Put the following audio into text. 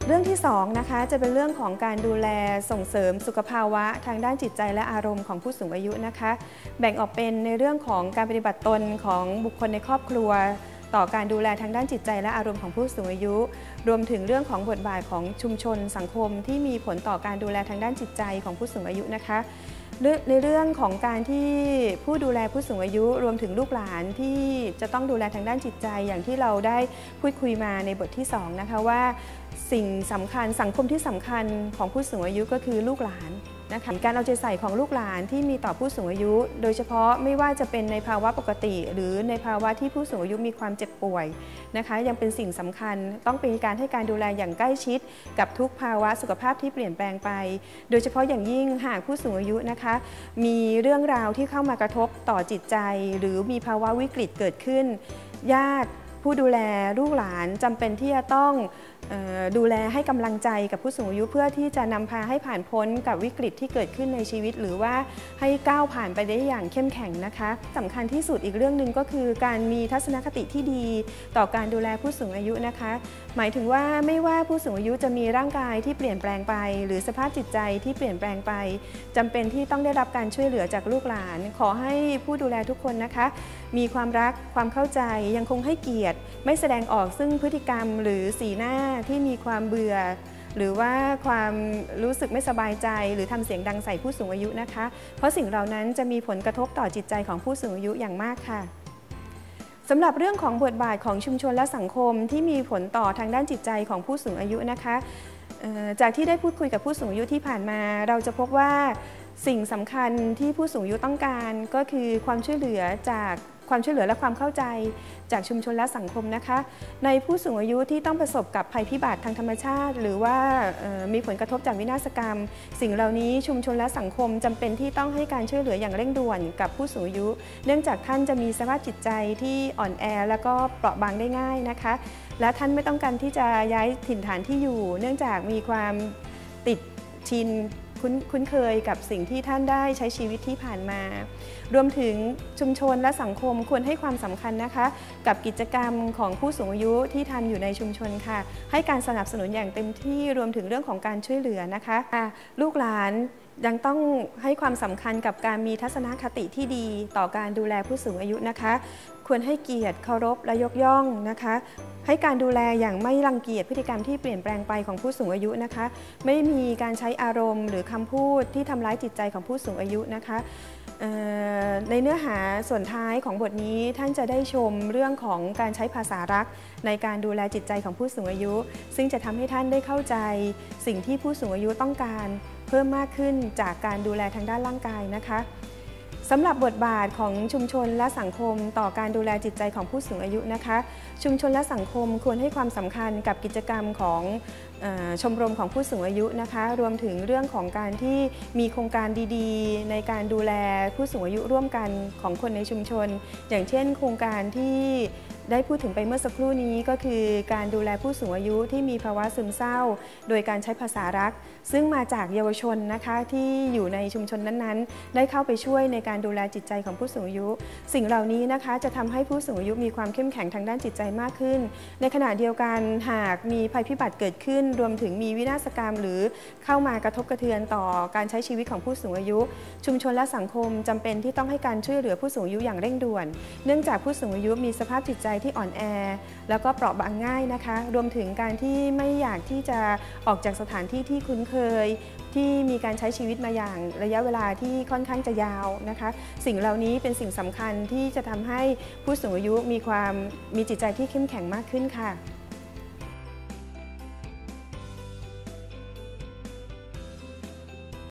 เรื่องที่2นะคะจะเป็นเรื่องของการดูแลส่งเสริมสุขภาวะทางด้านจิตใจและอารมณ์ของผู้สูงอายุนะคะแบ่งออกเป็นในเรื่องของการปฏิบัติตนของบุคคลในครอบครัวต่อการดูแลทางด้านจิตใจและอารมณ์ของผู้สูงอายุรวมถึงเรื่องของบทบาทของชุมชนสังคมที่มีผลต่อการดูแลทางด้านจิตใจของผู้สูงอายุนะคะในเรื่องของการที่ผู้ดูแลผู้สูงอายุรวมถึงลูกหลานที่จะต้องดูแลทางด้านจิตใจอย่างที่เราได้พูดคุยมาในบทที่2นะคะว่าสิ่งสำคัญสังคมที่สำคัญของผู้สูงอายุก็คือลูกหลานนะคะการเอาใจใส่ของลูกหลานที่มีต่อผู้สูงอายุโดยเฉพาะไม่ว่าจะเป็นในภาวะปกติหรือในภาวะที่ผู้สูงอายุมีความเจ็บป่วยนะคะยังเป็นสิ่งสำคัญต้องเป็นการให้การดูแลอย่างใกล้ชิดกับทุกภาวะสุขภาพที่เปลี่ยนแปลงไปโดยเฉพาะอย่างยิ่งหากผู้สูงอายุนะคะมีเรื่องราวที่เข้ามากระทบต่อจิตใจหรือมีภาวะวิกฤตเกิดขึ้นญาติผู้ดูแลลูกหลานจำเป็นที่จะต้องดูแลให้กำลังใจกับผู้สูงอายุเพื่อที่จะนำพาให้ผ่านพ้นกับวิกฤตที่เกิดขึ้นในชีวิตหรือว่าให้ก้าวผ่านไปได้อย่างเข้มแข็งนะคะสำคัญที่สุดอีกเรื่องหนึ่งก็คือการมีทัศนคติที่ดีต่อการดูแลผู้สูงอายุนะคะหมายถึงว่าไม่ว่าผู้สูงอายุจะมีร่างกายที่เปลี่ยนแปลงไปหรือสภาพจิตใจที่เปลี่ยนแปลงไปจำเป็นที่ต้องได้รับการช่วยเหลือจากลูกหลานขอให้ผู้ดูแลทุกคนนะคะมีความรักความเข้าใจยังคงให้เกียรติไม่แสดงออกซึ่งพฤติกรรมหรือสีหน้าที่มีความเบื่อหรือว่าความรู้สึกไม่สบายใจหรือทำเสียงดังใส่ผู้สูงอายุนะคะเพราะสิ่งเหล่านั้นจะมีผลกระทบต่อจิตใจของผู้สูงอายุอย่างมากค่ะสำหรับเรื่องของบทบาทของชุมชนและสังคมที่มีผลต่อทางด้านจิตใจของผู้สูงอายุนะคะจากที่ได้พูดคุยกับผู้สูงอายุที่ผ่านมาเราจะพบว่าสิ่งสำคัญที่ผู้สูงอายุต้องการก็คือความช่วยเหลือและความเข้าใจจากชุมชนและสังคมนะคะในผู้สูงอายุที่ต้องประสบกับภัยพิบัติทางธรรมชาติหรือว่ามีผลกระทบจากวินาศกรรมสิ่งเหล่านี้ชุมชนและสังคมจำเป็นที่ต้องให้การช่วยเหลืออย่างเร่งด่วนกับผู้สูงอายุเนื่องจากท่านจะมีสภาพจิตใจที่อ่อนแอแล้วก็เปราะบางได้ง่ายนะคะและท่านไม่ต้องการที่จะย้ายถิ่นฐานที่อยู่เนื่องจากมีความติดชินคุ้นเคยกับสิ่งที่ท่านได้ใช้ชีวิตที่ผ่านมารวมถึงชุมชนและสังคมควรให้ความสำคัญนะคะกับกิจกรรมของผู้สูงอายุที่ทำอยู่ในชุมชนค่ะให้การสนับสนุนอย่างเต็มที่รวมถึงเรื่องของการช่วยเหลือนะคะลูกหลานยังต้องให้ความสำคัญกับการมีทัศนคติที่ดีต่อการดูแลผู้สูงอายุนะคะควรให้เกียรติเคารพและยกย่องนะคะให้การดูแลอย่างไม่รังเกียจพฤติกรรมที่เปลี่ยนแปลงไปของผู้สูงอายุนะคะไม่มีการใช้อารมณ์หรือคำพูดที่ทำร้ายจิตใจของผู้สูงอายุนะคะในเนื้อหาส่วนท้ายของบทนี้ท่านจะได้ชมเรื่องของการใช้ภาษารักในการดูแลจิตใจของผู้สูงอายุซึ่งจะทำให้ท่านได้เข้าใจสิ่งที่ผู้สูงอายุต้องการเพิ่มมากขึ้นจากการดูแลทางด้านร่างกายนะคะสำหรับบทบาทของชุมชนและสังคมต่อการดูแลจิตใจของผู้สูงอายุนะคะชุมชนและสังคมควรให้ความสำคัญกับกิจกรรมของชมรมของผู้สูงอายุนะคะรวมถึงเรื่องของการที่มีโครงการดีๆในการดูแลผู้สูงอายุร่วมกันของคนในชุมชนอย่างเช่นโครงการที่ได้พูดถึงไปเมื่อสักครู่นี้ก็คือการดูแลผู้สูงอายุที่มีภาวะซึมเศร้าโดยการใช้ภาษารักซึ่งมาจากเยาวชนนะคะที่อยู่ในชุมชนนั้นๆได้เข้าไปช่วยในการดูแลจิตใจของผู้สูงอายุสิ่งเหล่านี้นะคะจะทำให้ผู้สูงอายุมีความเข้มแข็งทางด้านจิตใจมากขึ้นในขณะเดียวกันหากมีภัยพิบัติเกิดขึ้นรวมถึงมีวินาศกรรมหรือเข้ามากระทบกระเทือนต่อการใช้ชีวิตของผู้สูงอายุชุมชนและสังคมจำเป็นที่ต้องให้การช่วยเหลือผู้สูงอายุอย่างเร่งด่วนเนื่องจากผู้สูงอายุมีสภาพจิตใจที่อ่อนแอแล้วก็เปราะบางง่ายนะคะรวมถึงการที่ไม่อยากที่จะออกจากสถานที่ที่คุ้นเคยที่มีการใช้ชีวิตมาอย่างระยะเวลาที่ค่อนข้างจะยาวนะคะสิ่งเหล่านี้เป็นสิ่งสำคัญที่จะทำให้ผู้สูงอายุมีจิตใจที่เข้มแข็งมากขึ้นค่ะ